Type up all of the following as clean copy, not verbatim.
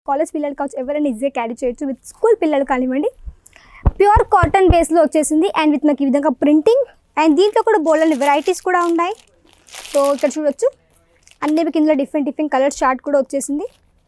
College పిల్లలు కావచ్చు ఎవరైనా ఈజీగా క్యారీ చేయొచ్చు. విత్ స్కూల్ పిల్లలు కానివ్వండి. ప్యూర్ కాటన్ బేస్లో వచ్చేసింది అండ్ విత్ మనకి ఈ విధంగా ప్రింటింగ్ అండ్ దీంట్లో కూడా బోల్డెన్ వెరైటీస్ కూడా ఉన్నాయి. సో ఇక్కడ చూడొచ్చు అన్ని మీకు ఇందులో డిఫరెంట్ కలర్ చార్ట్ కూడా వచ్చేసింది.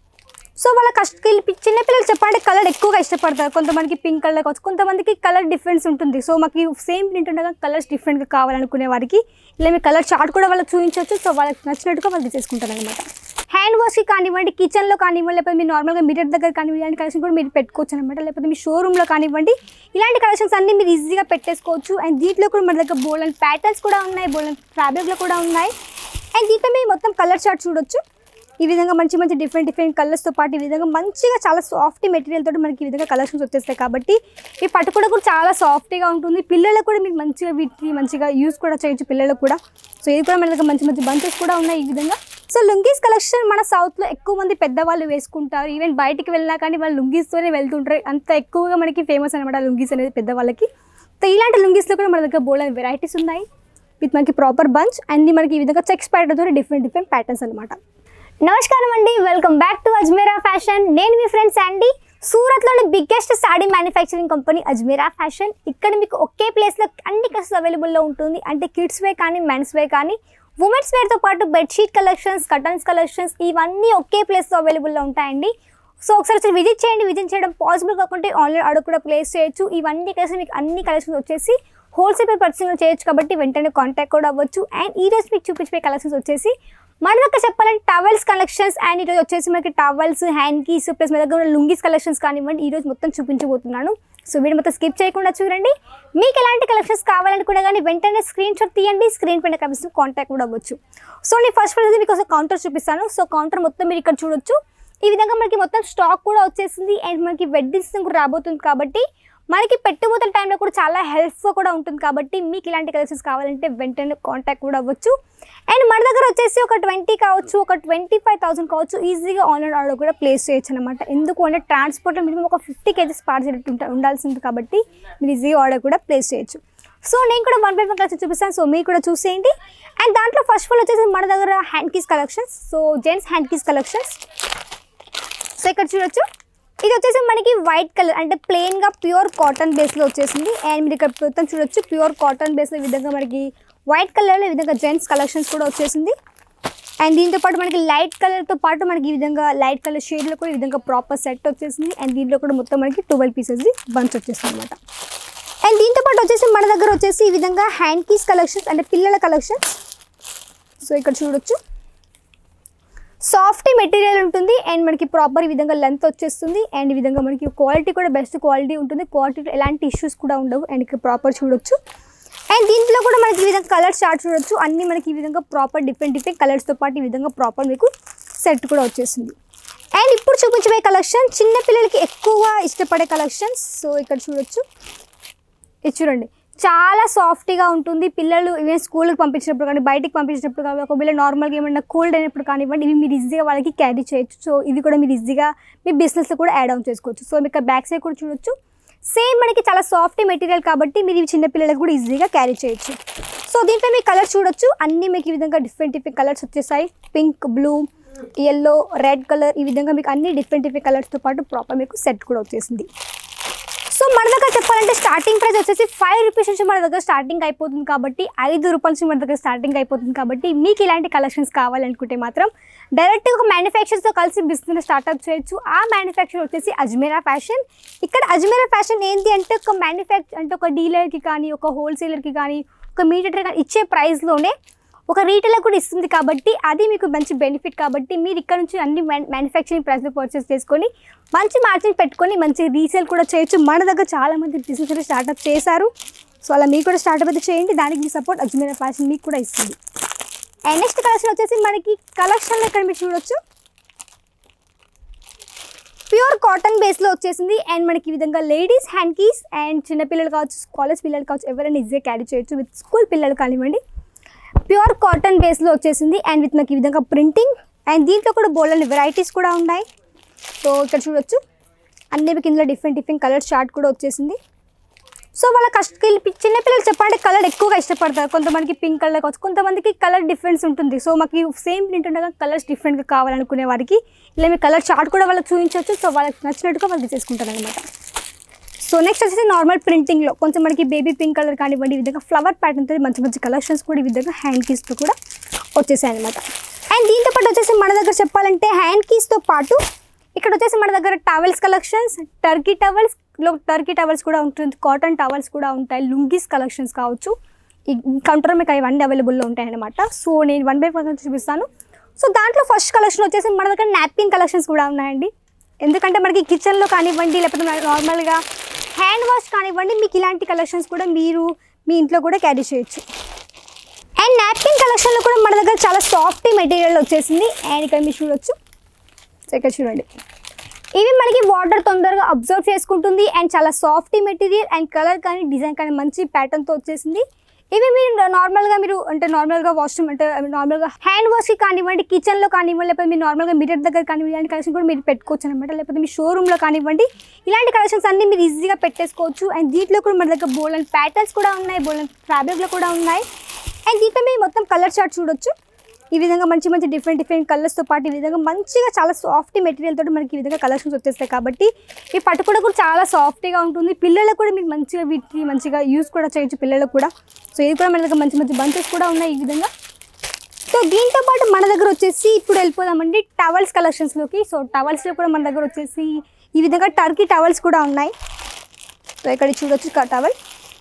సో వాళ్ళ చిన్నపిల్లలు చెప్పాలంటే కలర్ ఎక్కువగా ఇష్టపడతారు. కొంతమందికి పింక్ కలర్ కావచ్చు, కొంతమందికి కలర్ డిఫరెన్స్ ఉంటుంది. సో మాకు సేమ్ ప్రింట్ ఉండగా కలర్స్ డిఫరెంట్గా కావాలనుకునే వారికి ఇలా మీ కలర్ చార్ట్ కూడా వాళ్ళకి చూపించవచ్చు. సో వాళ్ళకి నచ్చినట్టుగా వాళ్ళు చేసుకుంటారు అనమాట. హ్యాండ్ వాష్కి కానివ్వండి, కిచెన్లో కానివ్వండి, లేకపోతే మీరు నార్మల్గా మిర్రర్ దగ్గర కానివ్వండి, ఇలాంటి కలెక్షన్ కూడా మీరు పెట్టుకోవచ్చు అనమాట. లేకపోతే మీ షోరూమ్లో కానివ్వండి, ఇలాంటి కలెక్షన్స్ అన్నీ మీరు ఈజీగా పెట్టేసుకోవచ్చు. అండ్ దీంట్లో కూడా మన దగ్గర బోల్డెన్ ప్యాటర్న్స్ కూడా ఉన్నాయి, బోల్డెన్ ఫ్యాబ్రిక్లో కూడా ఉన్నాయి. అండ్ దీంట్లో మీరు మొత్తం కలర్ చార్ట్ చూడొచ్చు. ఈ విధంగా మంచి డిఫరెంట్ కలర్స్తో పాటు ఈ విధంగా మంచిగా చాలా సాఫ్ట్ మెటీరియల్ తోటి మనకి ఈ విధంగా కలెక్షన్స్ వచ్చేస్తాయి. కాబట్టి ఈ పట్టుకోవడం కూడా చాలా సాఫ్ట్గా ఉంటుంది. పిల్లలకు కూడా మీకు మంచిగా వీటిని మంచిగా యూస్ కూడా చేయొచ్చు పిల్లలకు కూడా. సో ఇది కూడా మన దగ్గర మంచి బంచెస్ కూడా ఉన్నాయి ఈ విధంగా. సో లుంగీస్ కలెక్షన్ మన సౌత్లో ఎక్కువ మంది పెద్దవాళ్ళు వేసుకుంటారు. ఈవెన్ బయటికి వెళ్ళినా కానీ వాళ్ళు లుంగీస్తోనే వెళ్తుంటారు. అంత ఎక్కువగా మనకి ఫేమస్ అనమాట లుంగీస్ అనేది పెద్దవాళ్ళకి. సో ఇలాంటి లుంగీస్లో కూడా మన దగ్గర బోల్డెన్ వెరైటీస్ ఉన్నాయి విత్ మనకి ప్రాపర్ బంచ్ అన్ని మనకి ఈ విధంగా చెక్స్ ప్యాటర్న్తో డిఫరెంట్ ప్యాటర్న్స్ అనమాట. నమస్కారం అండి, welcome back to Ajmera fashion. నేను మీ ఫ్రెండ్ శాండీ. సూరత్లోని biggest sari manufacturing company Ajmera fashion. ఇక్కడ మీకు ఒకే ప్లేస్లో అన్ని కలర్స్ అవైలబుల్లో ఉంటుంది. అంటే కిడ్స్ వేర్ కానీ, మెన్స్ వేర్ కానీ, ఉమెన్స్ వేర్తో పాటు బెడ్షీట్ కలెక్షన్స్, కర్టన్స్ కలెక్షన్స్ ఇవన్నీ ఒకే ప్లేస్లో అవైలబుల్లో ఉంటాయండి. సో ఒకసారి విజిట్ చేయండి. విజిట్ చేయడం పాసిబుల్ కాకుంటే ఆన్లైన్ ఆర్డర్ కూడా ప్లేస్ చేయొచ్చు. ఇవన్నీ కలిసి మీకు అన్ని కలెక్షన్స్ వచ్చేసి హోల్సేల్ పర్చేసింగ్ చేయొచ్చు. కాబట్టి వెంటనే కాంటాక్ట్ కూడా అవ్వచ్చు. అండ్ ఈరోజు మీకు చూపించే కలెక్షన్స్ వచ్చేసి మన దగ్గర చెప్పాలంటే టవల్స్ కలెక్షన్స్. అండ్ ఈరోజు వచ్చేసి మనకి టవల్స్, హ్యాండ్ కీస్ ప్లస్ మన దగ్గర లుంగీస్ కలెక్షన్స్ కానివ్వండి ఈరోజు మొత్తం చూపించబోతున్నాను. సో వీడియో మొత్తం స్కిప్ చేయకుండా చూడండి. మీకు ఎలాంటి కలెక్షన్స్ కావాలనుకున్నా కానీ వెంటనే స్క్రీన్ షాట్ తీయండి. స్క్రీన్ పైన కనిపిస్తుంది కాంటాక్ట్ కూడా అవ్వచ్చు. సో నేను ఫస్ట్ మీకు ఒక కౌంటర్ చూపిస్తాను. సో కౌంటర్ మొత్తం మీరు ఇక్కడ చూడొచ్చు. ఈ విధంగా మనకి మొత్తం స్టాక్ కూడా వచ్చేసింది. అండ్ మనకి వెడ్డింగ్ సీజన్ కూడా రాబోతుంది కాబట్టి మనకి పెట్టుబడుల టైంలో కూడా చాలా హెల్ప్ఫుల్ కూడా ఉంటుంది. కాబట్టి మీకు ఇలాంటి కలెక్షన్స్ కావాలంటే వెంటనే కాంటాక్ట్ కూడా అవ్వచ్చు. అండ్ మన దగ్గర వచ్చేసి ఒక 20 కావచ్చు, ఒక 25,000 కావచ్చు ఈజీగా ఆన్లైన్ ఆర్డర్ కూడా ప్లేస్ చేయొచ్చు అనమాట. ఎందుకు అంటే ట్రాన్స్పోర్ట్లో మినిమం ఒక 50 kgs పార్సల్ ఉండాల్సింది కాబట్టి మీరు ఈజీగా ఆర్డర్ కూడా ప్లేస్ చేయొచ్చు. సో నేను కూడా 1 by 1 కలెక్షన్ చూపిస్తాను. సో మీరు కూడా చూసేయండి. అండ్ దాంట్లో ఫస్ట్ ఆఫ్ ఆల్ వచ్చేసి మన దగ్గర hankies collections. So gents hankies collections. So ఇక్కడ చూడొచ్చు. ఇది వచ్చేసి మనకి వైట్ కలర్ అంటే ప్లెయిన్గా ప్యూర్ కాటన్ బేస్లో వచ్చేసింది. అండ్ మీరు ఇక్కడ మొత్తం చూడొచ్చు ప్యూర్ కాటన్ బేస్లో ఈ విధంగా మనకి వైట్ కలర్లో ఈ విధంగా జెంట్స్ కలెక్షన్స్ కూడా వచ్చేసింది. అండ్ దీంతో పాటు మనకి లైట్ కలర్తో పాటు మనకి ఈ విధంగా లైట్ కలర్ షేడ్లో కూడా ఈ విధంగా ప్రాపర్ సెట్ వచ్చేసింది. అండ్ దీంట్లో కూడా మొత్తం మనకి 12 pieces బంచ్ వచ్చేసింది అనమాట. అండ్ దీంతో పాటు వచ్చేసి మన దగ్గర వచ్చేసి ఈ విధంగా హ్యాండ్ కీస్ కలెక్షన్స్ అంటే పిల్లల కలెక్షన్స్. సో ఇక్కడ చూడొచ్చు సాఫ్ట్ మెటీరియల్ ఉంటుంది. అండ్ మనకి ప్రాపర్ ఈ విధంగా లెంత్ వచ్చేస్తుంది. అండ్ ఈ విధంగా మనకి క్వాలిటీ కూడా బెస్ట్ క్వాలిటీ ఉంటుంది. క్వాలిటీలో ఎలాంటి ఇష్యూస్ కూడా ఉండవు. అండ్ ఇక్కడ ప్రాపర్ చూడొచ్చు. అండ్ దీంట్లో కూడా మనకి ఈ విధంగా కలర్ చార్ట్ చూడొచ్చు. అన్నీ మనకి ఈ విధంగా ప్రాపర్ డిఫరెంట్ కలర్స్తో పాటు ఈ విధంగా ప్రాపర్ మీకు సెట్ కూడా వచ్చేసింది. అండ్ ఇప్పుడు చూపించబోయే కలెక్షన్ చిన్నపిల్లలకి ఎక్కువగా ఇష్టపడే కలెక్షన్స్. సో ఇక్కడ చూడొచ్చు. ఇది చూడండి చాలా సాఫ్ట్గా ఉంటుంది. పిల్లలు ఈవెన్ స్కూల్కి పంపించినప్పుడు కానీ, బయటికి పంపించినప్పుడు కానీ, ఒకవేళ నార్మల్గా ఏమన్నా కోల్డ్ అయినప్పుడు కానివ్వండి ఇవి మీరు ఈజీగా వాళ్ళకి క్యారీ చేయొచ్చు. సో ఇది కూడా మీరు ఈజీగా మీ బిజినెస్లో కూడా యాడ్ ఆన్ చేసుకోవచ్చు. సో మీకు బ్యాక్ సైడ్ కూడా చూడొచ్చు. సేమ్ మనకి చాలా సాఫ్ట్ మెటీరియల్ కాబట్టి మీరు ఇవి చిన్నపిల్లలకు కూడా ఈజీగా క్యారీ చేయొచ్చు. సో దీంట్లో మీకు కలర్ చూడొచ్చు. అన్నీ మీకు ఈ విధంగా డిఫరెంట్ కలర్స్ వచ్చేసాయి. Pink, blue, yellow, red colour ఈ విధంగా మీకు అన్ని డిఫరెంట్ కలర్స్తో పాటు ప్రాపర్ మీకు సెట్ కూడా వచ్చేసింది. సో మన దగ్గర చెప్పాలంటే స్టార్టింగ్ ప్రైస్ వచ్చేసి 5 rupees నుంచి మన దగ్గర స్టార్టింగ్ అయిపోతుంది. కాబట్టి 5 రూపాయల నుంచి మన దగ్గర స్టార్టింగ్ అయిపోతుంది. కాబట్టి మీకు ఇలాంటి కలెక్షన్స్ కావాలనుకుంటే మాత్రం డైరెక్ట్గా ఒక మ్యానుఫ్యాక్చర్తో కలిసి బిజినెస్ స్టార్ట్అప్ చేయొచ్చు. ఆ మ్యానుఫ్యాక్చర్ వచ్చేసి అజ్మీరా ఫ్యాషన్. ఇక్కడ అజ్మీరా ఫ్యాషన్ ఏంటి అంటే ఒక డీలర్కి కానీ, ఒక హోల్సేలర్కి కానీ, ఒక మీడియేటర్ కానీ ఇచ్చే ప్రైస్లోనే ఒక రీటైలర్ కూడా ఇస్తుంది. కాబట్టి అది మీకు మంచి బెనిఫిట్. కాబట్టి మీరు ఇక్కడ నుంచి అన్ని మ్యానుఫ్యాక్చరింగ్ ప్రైస్లో పర్చేస్ చేసుకొని మంచి మార్జిన్ పెట్టుకొని మంచి రీసేల్ కూడా చేయొచ్చు. మన దగ్గర చాలామంది బిజినెస్ అయితే స్టార్ట్అప్ చేశారు. సో అలా మీకు కూడా స్టార్ట్అప్ అయితే చేయండి. దానికి మీ సపోర్ట్ అజ్మీరా ఫ్యాషన్ మీకు కూడా ఇస్తుంది. అండ్ నెక్స్ట్ కలెక్షన్ వచ్చేసి మనకి కలెక్షన్లో ఇక్కడ మీరు చూడొచ్చు ప్యూర్ కాటన్ బేస్లో వచ్చేసింది. అండ్ మనకి ఈ విధంగా లేడీస్ హ్యాండ్ కీస్ అండ్ చిన్నపిల్లలు కావచ్చు, కాలేజ్ పిల్లలు కావచ్చు ఎవరైనా ఈజీగా క్యారీ చేయొచ్చు. విత్ స్కూల్ పిల్లలు కానివ్వండి ప్యూర్ కాటన్ బేస్లో వచ్చేసింది. అండ్ విత్ మనకి ఈ విధంగా ప్రింటింగ్ అండ్ దీంట్లో కూడా బోల్డెన్ వెరైటీస్ కూడా ఉన్నాయి. సో ఇక్కడ చూడొచ్చు అన్ని మీకు ఇందులో డిఫరెంట్ కలర్ చార్ట్ కూడా వచ్చేసింది. సో వాళ్ళ చిన్నపిల్లలు చెప్పాలంటే కలర్ ఎక్కువగా ఇష్టపడతారు. కొంతమందికి పింక్ కలర్ కావచ్చు, కొంతమందికి కలర్ డిఫరెన్స్ ఉంటుంది. సో మాకు సేమ్ ప్రింట్ ఉండగా కలర్స్ డిఫరెంట్గా కావాలనుకునే వారికి ఇలా మీరు కలర్ చార్ట్ కూడా వాళ్ళకి చూపించవచ్చు. సో వాళ్ళకి నచ్చినట్టుగా వాళ్ళు తీసేసుకుంటారు అనమాట. సో నెక్స్ట్ వచ్చేసి నార్మల్ ప్రింటింగ్లో కొంచెం మనకి బేబీ పింక్ కలర్ కానివ్వండి, ఈ విధంగా ఫ్లవర్ ప్యాటర్న్తో మంచి మంచి కలెక్షన్స్ కూడా ఈ విధంగా హ్యాండ్ కీస్తో కూడా వచ్చేసాయి అనమాట. అండ్ దీంతో పాటు వచ్చేసి మన దగ్గర చెప్పాలంటే హ్యాండ్ కీస్తో పాటు ఇక్కడ వచ్చేసి మన దగ్గర టవల్స్ కలెక్షన్స్, టర్కీ టవల్స్ కూడా ఉంటుంది, కాటన్ టవల్స్ కూడా ఉంటాయి, లుంగీస్ కలెక్షన్స్ కావచ్చు. ఈ కౌంటర్ మీకు అవన్నీ అవైలబుల్లో ఉంటాయి అనమాట. సో నేను 1 by 1 చూపిస్తాను. సో దాంట్లో ఫస్ట్ కలెక్షన్ వచ్చేసి మన దగ్గర నాప్కిన్ కలెక్షన్స్ కూడా ఉన్నాయండి. ఎందుకంటే మనకి కిచెన్లో కానివ్వండి, లేకపోతే నార్మల్గా హ్యాండ్ వాష్ కానివ్వండి, మీకు ఇలాంటి కలెక్షన్స్ కూడా మీరు మీ ఇంట్లో కూడా క్యారీ చేయొచ్చు. అండ్ నాప్కిన్ కలెక్షన్లో కూడా మన దగ్గర చాలా సాఫ్ట్ మెటీరియల్ వచ్చేసింది. అండ్ ఇక్కడ మీరు చూడొచ్చు. సో ఇక్కడ చూడండి, ఇవి మనకి వాటర్ తొందరగా అబ్జర్వ్ చేసుకుంటుంది. అండ్ చాలా సాఫ్ట్ మెటీరియల్ అండ్ కలర్ కానీ డిజైన్ కానీ మంచి ప్యాటర్న్తో వచ్చేసింది. ఇవి మీరు నార్మల్గా వాష్రూమ్ అంటే నార్మల్గా హ్యాండ్ వాష్కి కానివ్వండి, కిచెన్లో కానివ్వండి, లేకపోతే మీరు నార్మల్గా మిర్రర్ దగ్గర కానివ్వండి, ఇలాంటి కలెక్షన్ కూడా మీరు పెట్టుకోవచ్చు అనమాట. లేకపోతే మీ షోరూమ్లో కానివ్వండి, ఇలాంటి కలెక్షన్స్ అన్నీ మీరు ఈజీగా పెట్టేసుకోవచ్చు. అండ్ దీంట్లో కూడా మన దగ్గర బోల్డెన్ ప్యాటర్న్స్ కూడా ఉన్నాయి, బోల్డెన్ ఫ్యాబ్రిక్లో కూడా ఉన్నాయి. అండ్ దీంట్లో మీరు మొత్తం కలర్ చార్ట్ చూడొచ్చు. ఈ విధంగా మంచి మంచి డిఫరెంట్ కలర్స్తో పాటు ఈ విధంగా మంచిగా చాలా సాఫ్ట్ మెటీరియల్ తోటి మనకి ఈ విధంగా కలెక్షన్స్ వచ్చేస్తాయి. కాబట్టి ఈ పట్టుకోవడం కూడా చాలా సాఫ్ట్గా ఉంటుంది. పిల్లలకు కూడా మీకు మంచిగా వీటికి మంచిగా యూస్ కూడా చేయొచ్చు పిల్లలకు కూడా. సో ఇది కూడా మన దగ్గర మంచి మంచి బంచెస్ కూడా ఉన్నాయి ఈ విధంగా. సో దీంతో పాటు మన దగ్గర వచ్చేసి ఇప్పుడు వెళ్ళిపోదామండి టవల్స్ కలెక్షన్స్లోకి. సో టవల్స్లో కూడా మన దగ్గర వచ్చేసి ఈ విధంగా టర్కీ టవల్స్ కూడా ఉన్నాయి. సో ఇక్కడ చూడొచ్చు టవల్.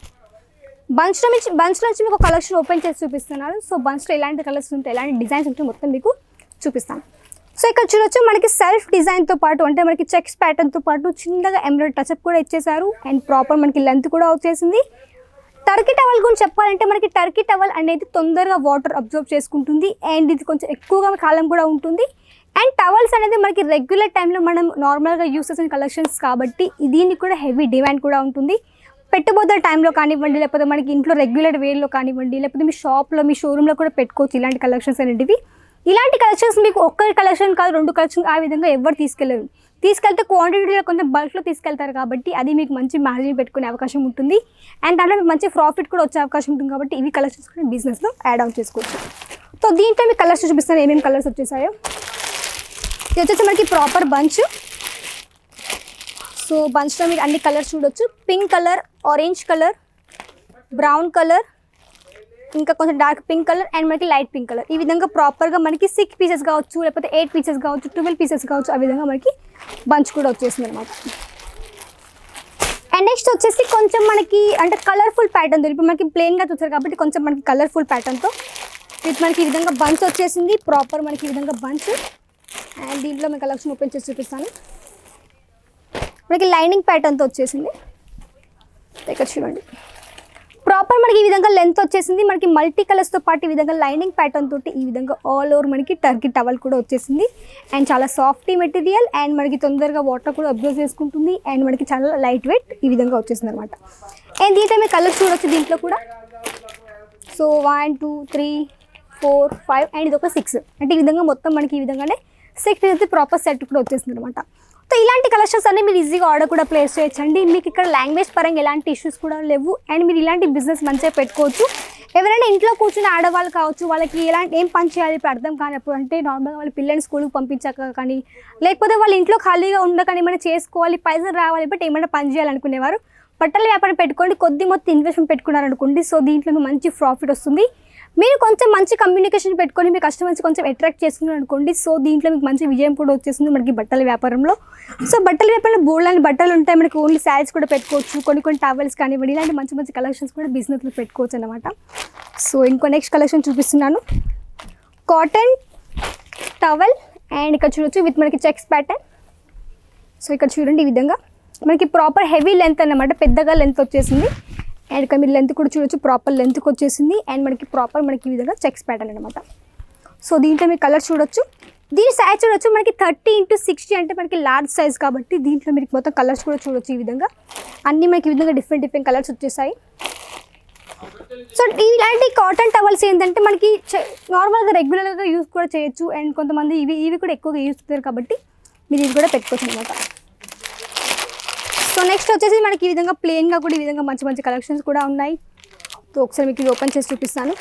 బంచ్ నుంచి మీకు కలెక్షన్ ఓపెన్ చేసి చూపిస్తున్నాను. సో బంచ్లో ఎలాంటి కలర్స్ ఉంటాయి, ఎలాంటి డిజైన్స్ ఉంటాయి మొత్తం మీకు చూపిస్తాను. సో ఇక్కడ చూడొచ్చు మనకి సెల్ఫ్ డిజైన్తో పాటు అంటే మనకి చెక్స్ ప్యాటర్న్తో పాటు చిన్నగా ఎంబ్రాయిడరీ టచ్అప్ కూడా ఇచ్చేసారు. అండ్ ప్రాపర్ మనకి లెంత్ కూడా వచ్చేసింది. టర్కీ టవల్ గురించి చెప్పాలంటే మనకి టర్కీ టవల్ అనేది తొందరగా వాటర్ అబ్జర్వ్ చేసుకుంటుంది. అండ్ ఇది కొంచెం ఎక్కువగా కాలం కూడా ఉంటుంది. అండ్ టవల్స్ అనేది మనకి రెగ్యులర్ టైంలో మనం నార్మల్గా యూస్ చేసిన కలెక్షన్స్ కాబట్టి దీనికి కూడా హెవీ డిమాండ్ కూడా ఉంటుంది. పెట్టుబోతుల టైంలో కానివ్వండి, లేకపోతే మనకి ఇంట్లో రెగ్యులర్ వేలో కానివ్వండి, లేకపోతే మీ షాప్లో మీ షోరూంలో కూడా పెట్టుకోవచ్చు ఇలాంటి కలెక్షన్స్ అనేటివి. ఇలాంటి కలెక్షన్స్ మీకు ఒక్క కలెక్షన్ కాదు, 2 కలెక్షన్ ఆ విధంగా ఎవరు తీసుకెళ్ళరు. తీసుకెళ్తే క్వాంటిటీలో కొంచెం బల్క్లో తీసుకెళ్తారు కాబట్టి అది మీకు మంచి మార్జిన్ పెట్టుకునే అవకాశం ఉంటుంది. అండ్ దాంట్లో మీకు మంచి ప్రాఫిట్ కూడా వచ్చే అవకాశం ఉంటుంది. కాబట్టి ఇవి కలెక్షన్స్ కూడా బిజినెస్లో యాడ్ ఆన్ చేసుకోవచ్చు. సో దీంట్లో మీకు కలర్స్ చూపిస్తాను ఏమేమి కలర్స్ వచ్చేసాయో. ఇది వచ్చేసి మనకి ప్రాపర్ బంచ్. సో బంచ్లో మీరు అన్ని కలర్స్ చూడొచ్చు. Pink colour, orange colour, brown colour, ఇంకా కొంచెం డార్క్ పింక్ కలర్ అండ్ మనకి లైట్ పింక్ కలర్. ఈ విధంగా ప్రాపర్గా మనకి 6 పీసెస్ కావచ్చు, లేకపోతే 8 పీసెస్ కావచ్చు, 12 పీసెస్ కావచ్చు. ఆ విధంగా మనకి బంచ్ కూడా వచ్చేసింది అనమాట. అండ్ నెక్స్ట్ వచ్చేసి కొంచెం మనకి అంటే కలర్ఫుల్ ప్యాటర్న్. ఇప్పుడు మనకి ప్లెయిన్గా చూస్తారు కాబట్టి కొంచెం మనకి కలర్ఫుల్ ప్యాటర్న్తో మనకి ఈ విధంగా బంచ్ వచ్చేసింది. ప్రాపర్ మనకి ఈ విధంగా బంచ్. అండ్ దీంట్లో మీకు కలెక్షన్ ఓపెన్ చేసి చూపిస్తాను. మనకి లైనింగ్ ప్యాటర్న్తో వచ్చేసింది. ఇక్కడ చూడండి, ప్రాపర్ మనకి ఈ విధంగా లెంత్ వచ్చేసింది. మనకి మల్టీ కలర్స్తో పాటు ఈ విధంగా లైనింగ్ ప్యాటర్న్ తోటి ఈ విధంగా ఆల్ ఓవర్ మనకి టర్కీ టవల్ కూడా వచ్చేసింది. అండ్ చాలా సాఫ్ట్ మెటీరియల్ అండ్ మనకి తొందరగా వాటర్ కూడా అబ్జర్వ్ చేసుకుంటుంది. అండ్ మనకి చాలా లైట్ వెయిట్ ఈ విధంగా వచ్చేసింది అనమాట. అండ్ దీంట్లో మీరు కలర్స్ చూడొచ్చు దీంట్లో కూడా. సో 1 2 3 4 5 అండ్ ఇది ఒక 6 అంటే ఈ విధంగా మొత్తం మనకి ఈ విధంగానే 6 అయితే ప్రాపర్ సెట్ కూడా వచ్చేసింది అనమాట. సో ఇలాంటి కలెక్షన్స్ అన్నీ మీరు ఈజీగా ఆర్డర్ కూడా ప్లేస్ చేయొచ్చండి. మీకు ఇక్కడ లాంగ్వేజ్ పరంగా ఎలాంటి ఇష్యూస్ కూడా లేవు. అండ్ మీరు ఇలాంటి బిజినెస్ మంచిగా పెట్టుకోవచ్చు. ఎవరైనా ఇంట్లో కూర్చుని ఆడవాళ్ళు కావచ్చు, వాళ్ళకి ఏం పని చేయాలి ఇప్పుడు అర్థం కానప్పుడు, అంటే నార్మల్గా వాళ్ళ పిల్లల్ని స్కూల్కి పంపించాక కానీ, లేకపోతే వాళ్ళ ఇంట్లో ఖాళీగా ఉండకని ఏమైనా చేసుకోవాలి, పైసలు రావాలి, బట్ ఏమైనా పని చేయాలనుకునేవారు బట్టల వ్యాపారం పెట్టుకోండి. కొద్ది మొత్తం ఇన్వెస్ట్మెంట్ పెట్టుకున్నారనుకోండి. సో దీంట్లో మంచి ప్రాఫిట్ వస్తుంది. మీరు కొంచెం మంచి కమ్యూనికేషన్ పెట్టుకొని మీ కస్టమర్స్ కొంచెం అట్రాక్ట్ చేసుకున్నారు అనుకోండి. సో దీంట్లో మీకు మంచి విజయం కూడా వచ్చేస్తుంది మనకి బట్టల వ్యాపారంలో. సో బట్టల వ్యాపారంలో బోల్డ్ బట్టలు ఉంటాయి. మనకి ఓన్లీ శారీస్ కూడా పెట్టుకోవచ్చు, కొన్ని టవల్స్ కానివ్వండి, ఇలాంటి మంచి మంచి కలెక్షన్స్ కూడా బిజినెస్లో పెట్టుకోవచ్చు అనమాట. సో ఇంకో నెక్స్ట్ కలెక్షన్ చూపిస్తున్నాను. కాటన్ టవల్ అండ్ ఇక్కడ చూడొచ్చు విత్ మనకి చెక్స్ ప్యాటర్న్. సో ఇక్కడ చూడండి ఈ విధంగా మనకి ప్రాపర్ హెవీ లెంత్ అన్నమాట, పెద్దగా లెంత్ వచ్చేసింది. అండ్ ఇక్కడ మీరు లెంత్ కూడా చూడొచ్చు, ప్రాపర్ లెంత్కి వచ్చేసింది. అండ్ మనకి ప్రాపర్ మనకి ఈ విధంగా చెక్స్ ప్యాటర్న్ అనమాట. సో దీంట్లో మీరు కలర్ చూడొచ్చు. దీని సైజ్ చూడొచ్చు మనకి 30 × 60 అంటే మనకి లార్జ్ సైజ్ కాబట్టి దీంట్లో మీరు మొత్తం కలర్స్ కూడా చూడొచ్చు. ఈ విధంగా అన్నీ మనకి ఈ విధంగా డిఫరెంట్ కలర్స్ వచ్చేసాయి. సో ఇలాంటి కాటన్ టవల్స్ ఏంటంటే మనకి నార్మల్గా రెగ్యులర్గా యూస్ కూడా చేయొచ్చు. అండ్ కొంతమంది ఇవి కూడా ఎక్కువగా యూస్ చేస్తారు కాబట్టి మీరు ఇది కూడా పెట్టుకోవచ్చు అనమాట. సో నెక్స్ట్ వచ్చేసి మనకి ఈ విధంగా ప్లెయిన్గా కూడా ఈ విధంగా మంచి మంచి కలెక్షన్స్ కూడా ఉన్నాయి. సో ఒకసారి మీకు ఇది ఓపెన్ చేసి చూపిస్తాను.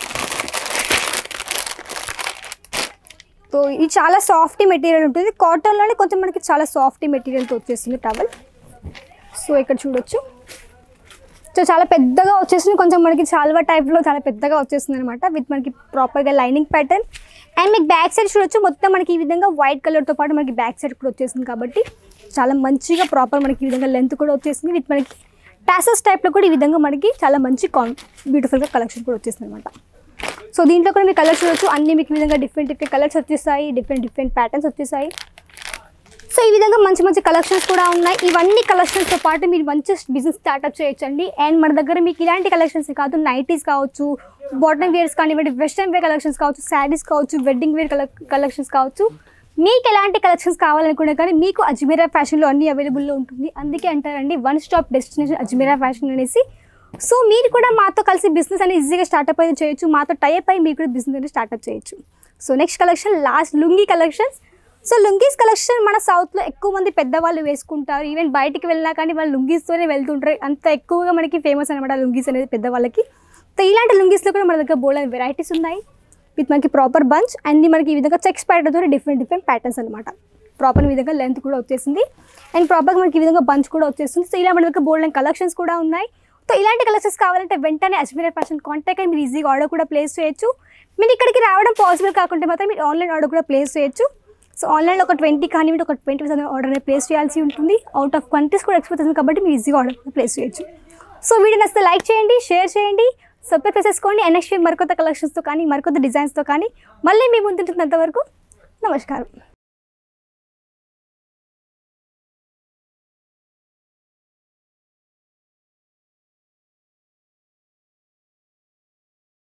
సో ఇది చాలా సాఫ్ట్ మెటీరియల్ ఉంటుంది, కాటన్లోనే కొంచెం మనకి చాలా సాఫ్ట్ మెటీరియల్తో వచ్చేస్తుంది టవల్. సో ఇక్కడ చూడొచ్చు. సో చాలా పెద్దగా వచ్చేసింది, కొంచెం మనకి చాల్వా టైప్లో చాలా పెద్దగా వచ్చేస్తుంది అనమాట, విత్ మనకి ప్రాపర్గా లైనింగ్ ప్యాటర్న్. అండ్ మీకు బ్యాక్ సైడ్ చూడొచ్చు, మొత్తం మనకి ఈ విధంగా వైట్ కలర్తో పాటు మనకి బ్యాక్ సైడ్ కూడా వచ్చేసింది కాబట్టి చాలా మంచిగా ప్రాపర్ మనకి ఈ విధంగా లెంత్ కూడా వచ్చేసింది, విత్ మనకి టాసెస్ టైప్లో కూడా ఈ విధంగా మనకి చాలా మంచి బ్యూటిఫుల్గా కలెక్షన్ కూడా వచ్చేసింది అనమాట. సో దీంట్లో కూడా మీకు కలర్స్ చూడొచ్చు, అన్నీ మీకు ఈ విధంగా డిఫరెంట్ కలర్స్ వచ్చేసాయి, డిఫరెంట్ ప్యాటర్న్స్ వచ్చేసాయి. సో ఈ విధంగా మంచి మంచి కలెక్షన్స్ కూడా ఉన్నాయి. ఇవన్నీ కలెక్షన్స్తో పాటు మీరు మంచి బిజినెస్ స్టార్ట్అప్ చేయొచ్చండి. అండ్ మన దగ్గర మీకు ఇలాంటి కలెక్షన్స్ కాదు, నైటీస్ కావచ్చు, బాటమ్ వేర్స్ కానివ్వండి, వెస్ట్రన్ వేర్ కలెక్షన్స్ కావచ్చు, శారీస్ కావచ్చు, వెడ్డింగ్ వేర్ కలెక్షన్స్ కావచ్చు, మీకు ఎలాంటి కలెక్షన్స్ కావాలనుకున్నా కానీ మీకు అజ్మీరా ఫ్యాషన్లో అన్నీ అవైలబుల్లో ఉంటుంది. అందుకే అంటారండి one stop destination Ajmera fashion అనేసి. సో మీరు కూడా మాతో కలిసి బిజినెస్ అనేది ఈజీగా స్టార్ట్అప్ అయితే చేయొచ్చు, మాతో టైప్ అయ్యి మీరు కూడా బిజినెస్ అనేది స్టార్ట్అప్ చేయొచ్చు. So next collection last lungi collections. So lungis collection మన సౌత్లో ఎక్కువ మంది పెద్దవాళ్ళు వేసుకుంటారు, ఈవెన్ బయటికి వెళ్ళినా కానీ వాళ్ళు లుంగీస్తోనే వెళ్తుంటారు, అంత ఎక్కువగా మనకి ఫేమస్ అనమాట లుంగీస్ అనేది పెద్దవాళ్ళకి. సో ఇలాంటి లుంగీస్లో కూడా మన దగ్గర బోల్డ్ వెరైటీస్ ఉన్నాయి, విత్ మనకి ప్రాపర్ బంచ్ అండ్ మనకి ఈ విధంగా చెక్స్ ప్యాటర్న్తో డిఫరెంట్ ప్యాటర్న్స్ అనమాట. ప్రాపర్ విధంగా లెంత్ కూడా వచ్చేసింది అండ్ ప్రాపర్గా మనకి ఈ విధంగా బంచ్ కూడా వచ్చేస్తుంది. సో ఇలా మన దగ్గర బోల్డ్ కలెక్షన్స్ కూడా ఉన్నాయి. సో ఇలాంటి కలెక్షన్స్ కావాలంటే వెంటనే అజ్మీరా ఫ్యాషన్ కాంటాక్ట్ అయ్యి మీరు ఈజీగా ఆర్డర్ కూడా ప్లేస్ చేయొచ్చు. మీరు ఇక్కడికి రావడం పాసిబుల్ కాకుంటే మాత్రం మీరు ఆన్లైన్ ఆర్డర్ కూడా ప్లేస్ చేయొచ్చు. సో ఆన్లైన్లో ఒక 20 కానివ్వండి, ఒక 20% ఆర్డర్ అనేది ప్లేస్ చేయాల్సి ఉంటుంది. అవుట్ ఆఫ్ కంట్రీస్ కూడా ఎక్స్పోర్ట్ అవుతుంది కాబట్టి మీరు ఈజీగా ఆర్డర్ కూడా ప్లేస్ చేయొచ్చు. సో వీడియో నచ్చితే లైక్ చేయండి, షేర్ చేయండి, సబ్స్క్రైబ్ చేసేసుకోండి. నెక్స్ట్ మరికొత్త కలెక్షన్స్తో కానీ మరికొత్త డిజైన్స్తో కానీ మళ్ళీ మీ ముందుంటున్నంత వరకు నమస్కారం.